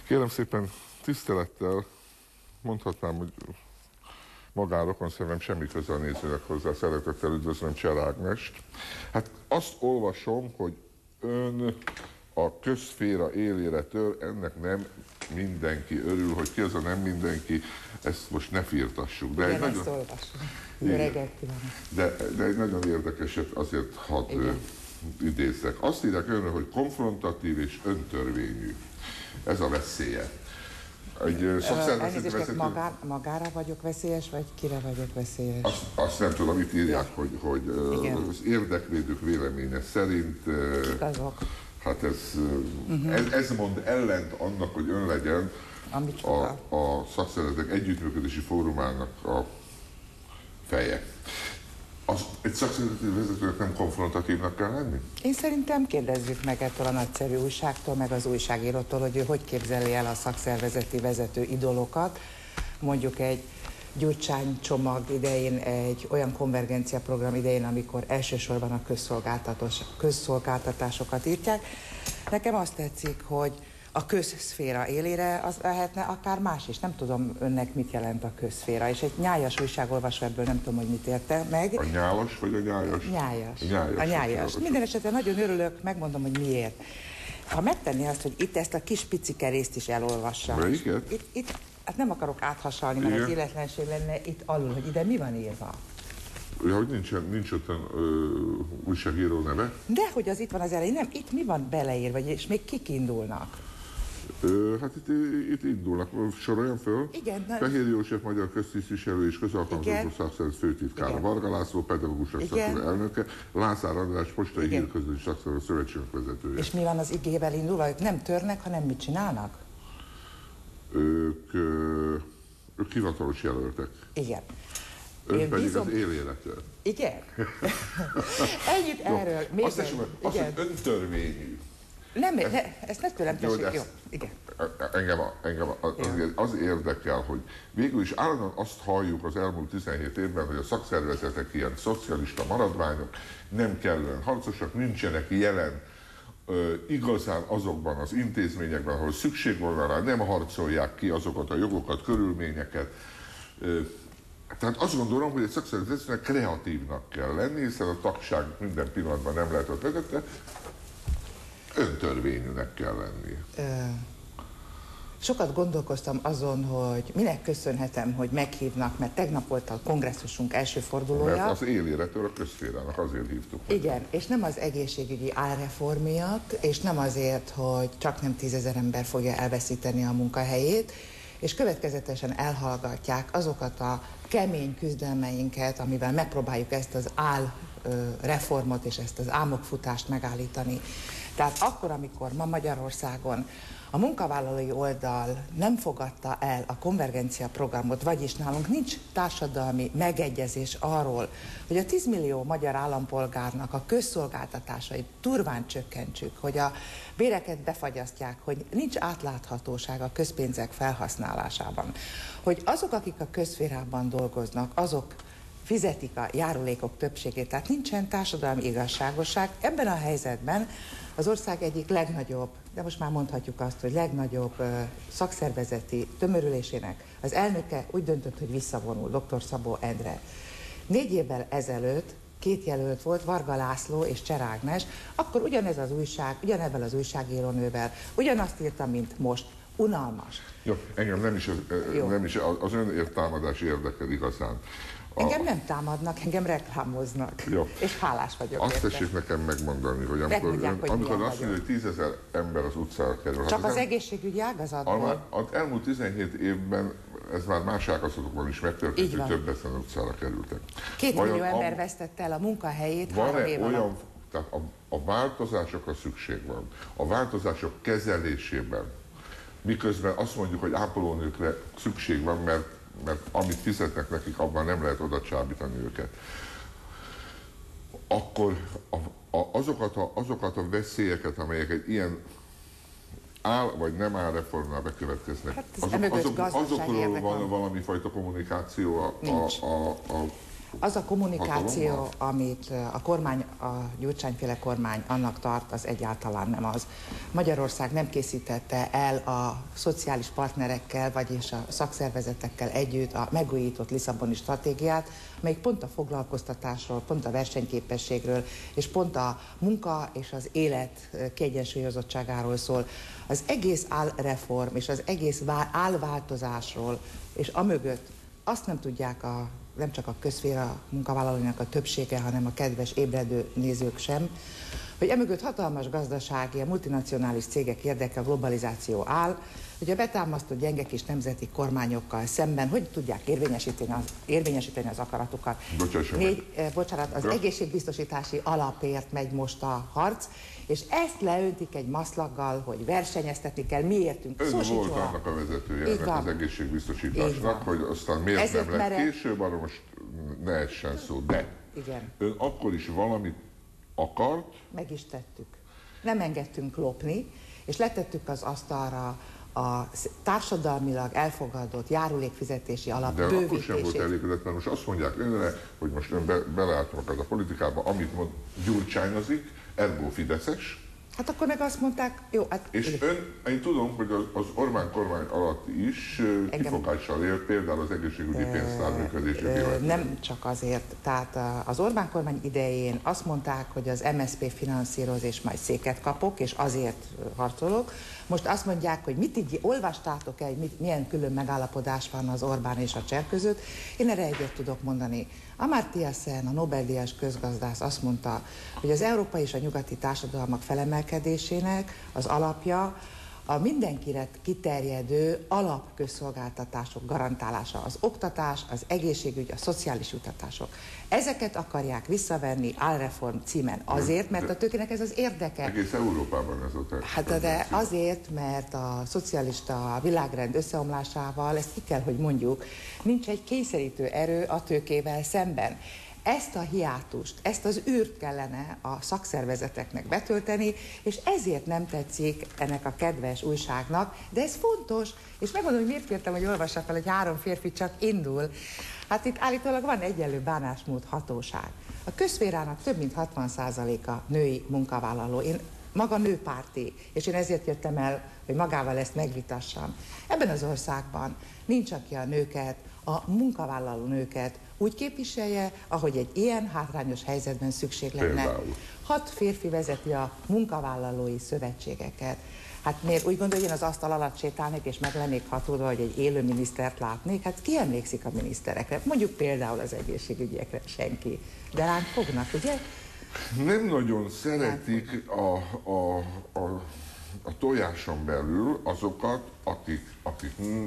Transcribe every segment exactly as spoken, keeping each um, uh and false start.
Kérem szépen, tisztelettel mondhatnám, hogy magán rokonszervem semmi köze a nézőnek hozzá, szeretettel üdvözlöm Cser Ágnest. Hát azt olvasom, hogy ön a közszféra élére tör, ennek nem mindenki örül, hogy ki az a nem mindenki, ezt most ne firtassuk. De Igen, egy ezt nagyon... olvasom. Jó reggelt kívánok. De, de egy nagyon érdekeset azért hadd idézzek. Azt írják önre, hogy konfrontatív és öntörvényű. Ez a veszélye. Egy szakszervezeti vezető... Magá, magára vagyok veszélyes, vagy kire vagyok veszélyes? Azt, azt nem tudom, itt írják, ja. hogy, hogy az érdekvédők véleménye szerint... Kik azok? Hát ez, uh-huh. ez, ez mond ellent annak, hogy ön legyen a, a szakszervezetek együttműködési fórumának a feje. Az, egy szakszervezeti vezetőnek nem konfrontatívnak kell lenni? Én szerintem kérdezzük meg ettől a nagyszerű újságtól, meg az újságírótól, hogy ő hogy képzeli el a szakszervezeti vezető idolokat. Mondjuk egy Gyurcsány csomag idején, egy olyan konvergencia program idején, amikor elsősorban a közszolgáltatásokat írják. Nekem azt tetszik, hogy a közszféra élére az lehetne akár más is. Nem tudom önnek mit jelent a közszféra. És egy nyájas újságolvasó ebből nem tudom, hogy mit érte meg. A nyálas vagy a nyájas? Nyájas. A nyájas. A nyájas. Minden esetben nagyon örülök, megmondom, hogy miért. Ha megtenni azt, hogy itt ezt a kis picike részt is elolvassam. Melyiket? Itt, itt, hát nem akarok áthasalni, mert az életlenség lenne itt alul, hogy ide mi van írva. Ja, hogy nincs, nincs ott újságíró neve? Dehogy az itt van az elején. Nem, itt mi van beleírva, és még kik indulnak? Ö, hát itt, itt indulnak, soroljam föl. Igen. Fehér József, magyar köztisztviselő és közalkalmazott szakszervezet főtitkára, Varga László, pedagógus szakszervezet elnöke, Lázár András, postai hírközlési szakszervezet szövetségnek vezetője. És mi van az igével indulva? Ők nem törnek, hanem mit csinálnak? Ők, ők hivatalos jelöltek. Igen. Ön Én pedig bízom... az éléletől. Igen? Ennyit erről. Még azt hiszem, azt, hogy öntörvényű. Nem, ne, ezt ne tőlem tessék, jó. Igen. Engem, a, engem a, az, az érdekel, hogy végül is állandóan azt halljuk az elmúlt tizenhét évben, hogy a szakszervezetek ilyen szocialista maradványok, nem kellően harcosak, nincsenek jelen ö, igazán azokban az intézményekben, ahol szükség volna rá, nem harcolják ki azokat a jogokat, körülményeket. Ö, Tehát azt gondolom, hogy egy szakszervezetnek kreatívnak kell lenni, hiszen a tagság minden pillanatban nem lehet ott vezette, öntörvényűnek kell lenni. Ö, sokat gondolkoztam azon, hogy minek köszönhetem, hogy meghívnak, mert tegnap volt a kongresszusunk első fordulója. Mert az éléretől a közszférának azért hívtuk. Igen, és nem az egészségügyi álreform miatt, és nem azért, hogy csak nem tízezer ember fogja elveszíteni a munkahelyét, és következetesen elhallgatják azokat a kemény küzdelmeinket, amivel megpróbáljuk ezt az álreformot és ezt az álmokfutást megállítani. Tehát akkor, amikor ma Magyarországon a munkavállalói oldal nem fogadta el a konvergencia programot, vagyis nálunk nincs társadalmi megegyezés arról, hogy a tíz millió magyar állampolgárnak a közszolgáltatásait durván csökkentsük, hogy a béreket befagyasztják, hogy nincs átláthatóság a közpénzek felhasználásában, hogy azok, akik a közszférában dolgoznak, azok fizetik a járulékok többségét, tehát nincsen társadalmi igazságosság. Ebben a helyzetben az ország egyik legnagyobb, de most már mondhatjuk azt, hogy legnagyobb uh, szakszervezeti tömörülésének az elnöke úgy döntött, hogy visszavonul, dr. Szabó Endre. Négy évvel ezelőtt két jelölt volt, Varga László és Cser Ágnes, akkor ugyanez az újság, ugyanebben az újságírónővel, ugyanazt írta, mint most. Unalmas. Jó, engem nem is, Jó. Nem is az önértámadás érdekel igazán. A... Engem nem támadnak, engem reklámoznak. Jó. És hálás vagyok. Azt tessék nekem megmondani, hogy amikor, ön, hogy amikor azt mondja, hogy tízezer ember az utcára kerül. Csak hát az nem, egészségügyi ágazatból. Az elmúlt tizenhét évben ez már más ágazatokban is megtörtént, hogy több ezen utcára kerültek. Két millió a, ember vesztette el a munkahelyét három év alatt. Olyan, tehát a, a változásokra szükség van. A változások kezelésében, miközben azt mondjuk, hogy ápolónőkre szükség van, mert mert amit fizetnek nekik, abban nem lehet oda csábítani őket. Akkor a, a, azokat, a, azokat a veszélyeket, amelyek egy ilyen áll vagy nem áll reformnál bekövetkeznek, hát azok, azok, azokról van valami fajta kommunikáció a, a, a, a Az a kommunikáció, amit a kormány, a Gyurcsányféle kormány annak tart, az egyáltalán nem az. Magyarország nem készítette el a szociális partnerekkel, vagyis a szakszervezetekkel együtt a megújított lisszaboni stratégiát, amelyik pont a foglalkoztatásról, pont a versenyképességről, és pont a munka és az élet kiegyensúlyozottságáról szól. Az egész álreform és az egész álváltozásról, és amögött azt nem tudják a nem csak a közféra munkavállalóinak a többsége, hanem a kedves ébredő nézők sem, hogy emögött hatalmas gazdasági, a multinacionális cégek érdeke, a globalizáció áll, hogy a betámasztott gyenge kis nemzeti kormányokkal szemben hogy tudják érvényesíteni az, érvényesíteni az akaratukat. Négy, eh, bocsánat, az egészségbiztosítási alapért megy most a harc, és ezt leöntik egy maszlaggal, hogy versenyeztetni kell, mi értünk. Ön volt róla. Annak a vezetője ennek az egészségbiztosításnak, hogy aztán miért Ezért nem lett mere... később, arra most ne essen szó, de Igen. ön akkor is valamit akart? Meg is tettük. Nem engedtünk lopni, és letettük az asztalra a társadalmilag elfogadott járulékfizetési alap de bővítését. De akkor sem volt elégedett, mert most azt mondják önre, hogy most ön be, beleálltak az a politikába, amit mond, gyurcsányozik, ergo fideszes. Hát akkor meg azt mondták, jó, hát... És ön, én tudom, hogy az, az Orbán kormány alatt is engem... kifogással élt, például az egészségügyi pénztár működését. Nem csak azért. Tehát az Orbán kormány idején azt mondták, hogy az em es zé pé finanszíroz, és majd széket kapok, és azért harcolok. Most azt mondják, hogy mit így olvastátok el, mit, milyen külön megállapodás van az Orbán és a Cser között. Én erre egyet tudok mondani. Amartya Sen, a Nobel-díjas közgazdász azt mondta, hogy az európai és a nyugati társadalmak felemelkedésének az alapja a mindenkire kiterjedő alapközszolgáltatások garantálása, az oktatás, az egészségügy, a szociális juttatások. Ezeket akarják visszavenni álreform címen azért, mert a tőkének ez az érdeke. Egész Európában ez a Hát de azért, mert a szocialista világrend összeomlásával, ezt ki kell, hogy mondjuk, nincs egy kényszerítő erő a tőkével szemben. Ezt a hiátust, ezt az űrt kellene a szakszervezeteknek betölteni, és ezért nem tetszik ennek a kedves újságnak, de ez fontos, és megmondom, hogy miért kértem, hogy olvassa fel, hogy három férfi csak indul. Hát itt állítólag van egyenlő bánásmód hatóság. A közszférának több mint hatvan százaléka női munkavállaló. Én maga nőpárti, és én ezért jöttem el, hogy magával ezt megvitassam. Ebben az országban nincs, aki a nőket, a munkavállaló nőket úgy képviselje, ahogy egy ilyen hátrányos helyzetben szükség lenne. Például. Hat férfi vezeti a munkavállalói szövetségeket. Hát miért úgy gondolja, hogy én az asztal alatt sétálnék, és meg lennék hatódva, hogy egy élő minisztert látnék? Hát ki emlékszik a miniszterekre? Mondjuk például az egészségügyekre senki. De ránk fognak, ugye? Nem nagyon szeretik a, a, a, a tojáson belül azokat, akik, akik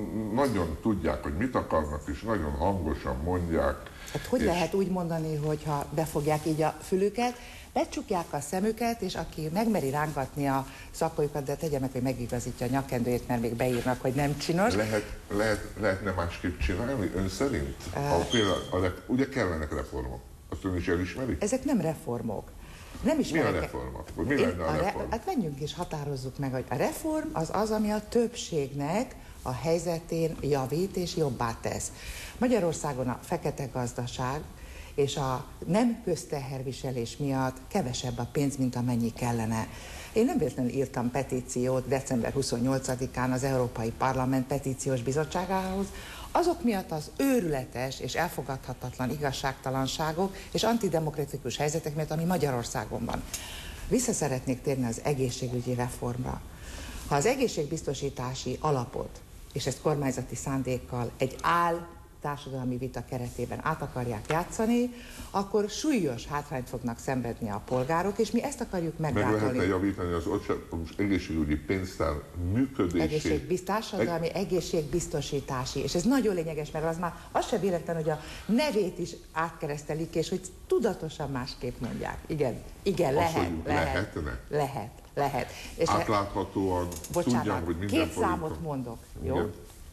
nagyon tudják, hogy mit akarnak, és nagyon hangosan mondják. Hát hogy és... lehet úgy mondani, hogyha befogják így a fülüket, becsukják a szemüket, és aki megmeri rángatni a szakójukat, de tegye meg, hogy megigazítja a nyakkendőjét, mert még beírnak, hogy nem csinos. Lehet, lehet, lehetne másképp csinálni, ön szerint? Uh... A, például, a, ugye kellenek reformok. Azt ön is elismeri? Ezek nem reformok. Nem mi a reformok? Mi Én, lenne a, a reform? Re, hát menjünk és határozzuk meg, hogy a reform az az, ami a többségnek a helyzetén javít és jobbá tesz. Magyarországon a fekete gazdaság és a nem közteherviselés miatt kevesebb a pénz, mint amennyi kellene. Én nem véletlenül írtam petíciót december huszonnyolcadikán az Európai Parlament Petíciós Bizottságához, azok miatt az őrületes és elfogadhatatlan igazságtalanságok és antidemokratikus helyzetek miatt, ami Magyarországon van. Vissza szeretnék térni az egészségügyi reformra. Ha az egészségbiztosítási alapot, és ezt kormányzati szándékkal egy áll társadalmi vita keretében át akarják játszani, akkor súlyos hátrányt fognak szenvedni a polgárok, és mi ezt akarjuk meggátolni. Meg lehetne javítani az egészségügyi pénztár működését. Egészségbiz, társadalmi Eg... egészségbiztosítási, és ez nagyon lényeges, mert az már az sem véletlen, hogy a nevét is átkeresztelik, és hogy tudatosan másképp mondják. Igen, igen, azt, lehet, lehet, lehetne? lehet, lehet. És átláthatóan bocsánat, tudjam, hogy minden két számot folyton. mondok, jó? Igen.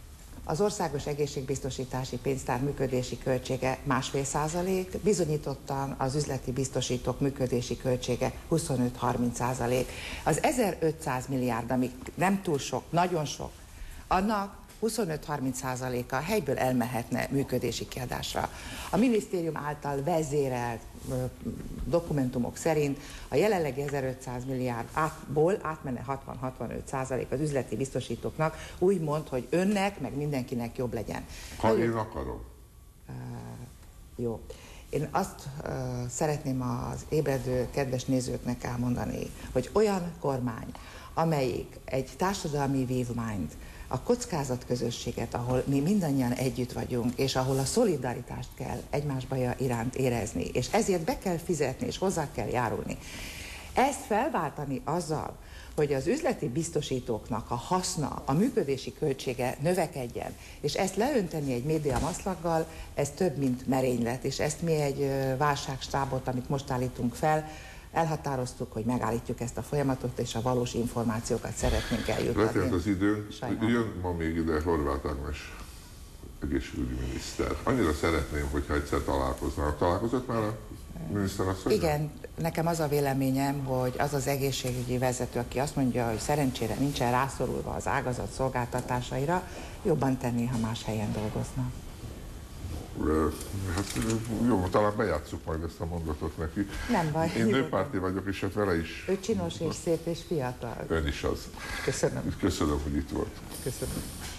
Az országos egészségbiztosítási pénztár működési költsége másfél százalék, bizonyítottan az üzleti biztosítók működési költsége huszonöt-harminc százalék. Az ezerötszáz milliárd, ami nem túl sok, nagyon sok, annak huszonöt-harminc százaléka helyből elmehetne működési kiadásra. A minisztérium által vezérelt dokumentumok szerint a jelenlegi ezerötszáz milliárdból átmenne hatvan-hatvanöt százalék az üzleti biztosítóknak, úgy mond, hogy önnek, meg mindenkinek jobb legyen. Ha Nagyon... én akarom. Uh, jó. Én azt uh, szeretném az ébredő kedves nézőknek elmondani, hogy olyan kormány, amelyik egy társadalmi vívmányt, a kockázatközösséget, ahol mi mindannyian együtt vagyunk, és ahol a szolidaritást kell egymás baja iránt érezni, és ezért be kell fizetni, és hozzá kell járulni. Ezt felváltani azzal, hogy az üzleti biztosítóknak a haszna, a működési költsége növekedjen, és ezt leönteni egy média maszlaggal, ez több, mint merénylet, és ezt mi egy válságstábot, amit most állítunk fel, elhatároztuk, hogy megállítjuk ezt a folyamatot, és a valós információkat szeretnénk eljutni. Letelt az időnk, jön ma még ide Horváth Ágnes egészségügyi miniszter. Annyira szeretném, hogyha egyszer találkoznának. Találkozott már a miniszterasszony? Igen, nekem az a véleményem, hogy az az egészségügyi vezető, aki azt mondja, hogy szerencsére nincsen rászorulva az ágazat szolgáltatásaira, jobban tenné, ha más helyen dolgozna. Hát jó, talán bejátsszuk majd ezt a mondatot neki. Nem baj. Én nőpárti vagyok, és hát vele is. Ő csinos és szép és fiatal. Ön is az. Köszönöm. Köszönöm, hogy itt volt. Köszönöm.